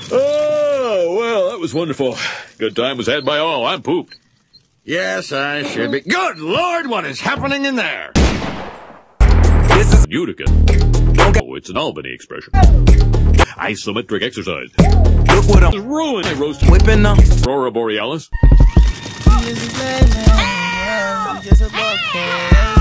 Oh, well, that was wonderful. Good time was had by all. I'm pooped. Yes, I should be. Good Lord, what is happening in there? This is Utica. Oh, it's an Albany expression. Isometric exercise. Look what I'm ruined. I roast whipping up. Aurora Borealis. He is a bad man. He's just a buck.